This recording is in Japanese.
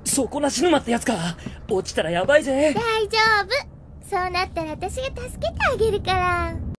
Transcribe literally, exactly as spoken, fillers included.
底なし沼ってやつか。落ちたらやばいぜ。 大丈夫。そうなったら私が助けてあげるから。